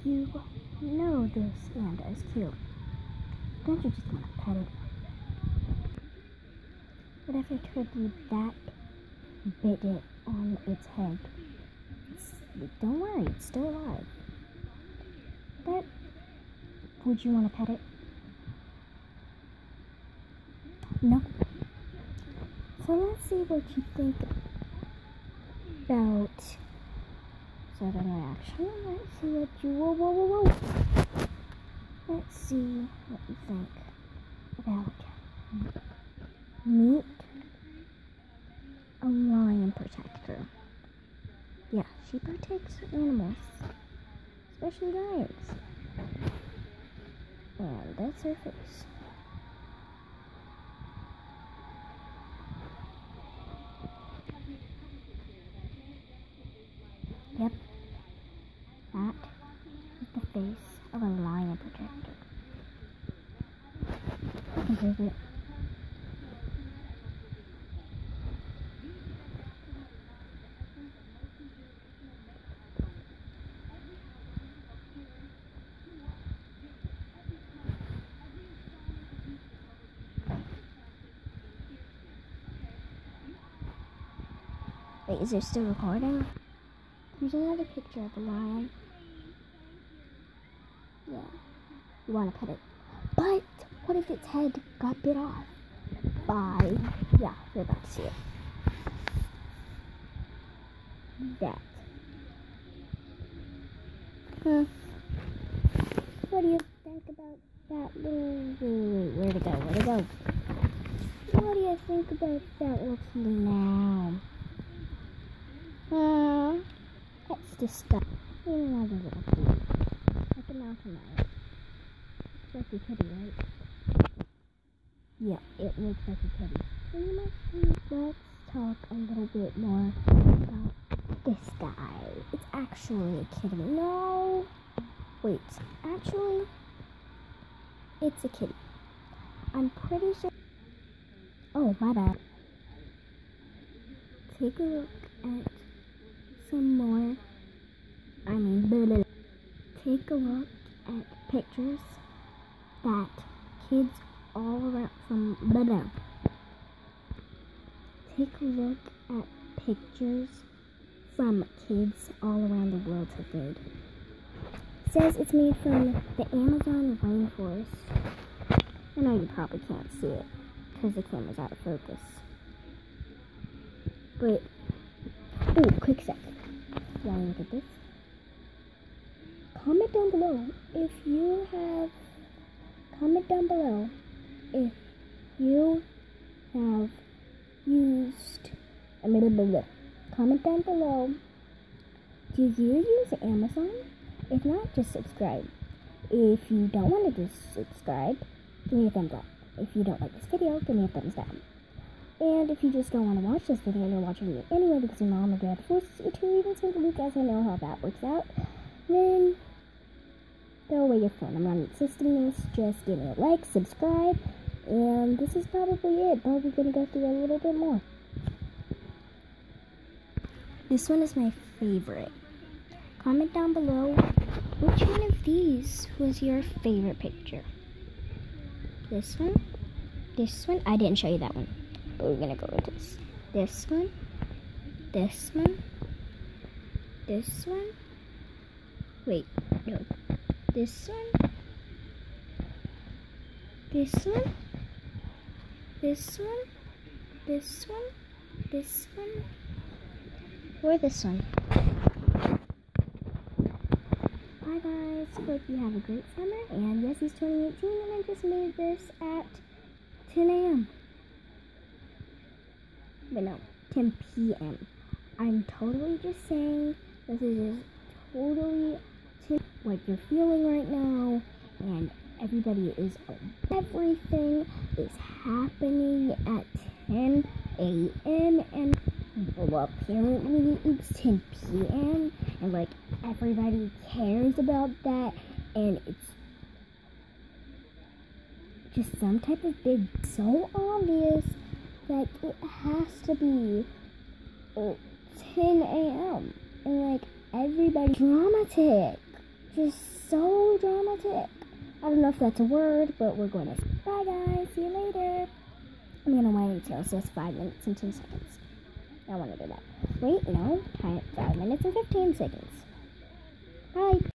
You know this panda is cute. Don't you just want to pet it? What if I told you that bit it on its head? Don't worry, it's still alive. But would you want to pet it? No. So let's see what you think about sudden reaction. Let's see what you whoa. Let's see what you think about meet a lion protector. Yeah, she protects animals, especially lions. And that's her face. Yep, that is the face of a lion protector. I can prove it. Wait, is it still recording? Here's another picture of the lion. Yeah, you want to pet it. But what if its head got bit off by, yeah, you're about to see it. That. What do you think about that little, wait, where'd it go? What do you think about that little kitty now? It's disgusting. Another little kitty. Like a mountain lion. It's like a kitty, right? Yeah, it looks like a kitty. So let's talk a little bit more about this guy. It's actually a kitty. No! Wait, actually, it's a kitty. I'm pretty sure. Oh, my bad. Take a look at some more. Take a look at pictures that kids all around Take a look at pictures from kids all around the world have made. It says it's made from the Amazon rainforest. I know you probably can't see it because the camera's out of focus. But, oh, quick second. You want to look at this? Comment down below if you have used. Comment down below. Do you use Amazon? If not, just subscribe. If you don't want to just subscribe, give me a thumbs up. If you don't like this video, give me a thumbs down. And if you just don't want to watch this video, you're watching it anyway because your mom or dad forces you to, even since you guys know how that works out, then throw away your phone. I'm not insisting this. Just give me a like, subscribe, and this is probably it. But we're going to go through a little bit more. This one is my favorite. Comment down below which one of these was your favorite picture. This one? This one? I didn't show you that one. But we're gonna go with this. This one? This one? This one? Wait, no. This one? This one? This one? This one? This one? Or this one? Bye guys, hope you have a great summer, and yes, it's 2018, and I just made this at 10 a.m. But no, 10 p.m. I'm totally just saying this is totally what you're feeling right now, and everything is happening at 10 a.m. and well, apparently it's 10 p.m. and like everybody cares about that, and it's just some type of big, so obvious that it has to be 10 a.m. and like everybody dramatic. Just so dramatic. I don't know if that's a word, but we're going to. Bye, guys. See you later. I'm going to wait until it says 5 minutes and 2 seconds. I want to do that. Wait, no. 5 minutes and 15 seconds. Bye.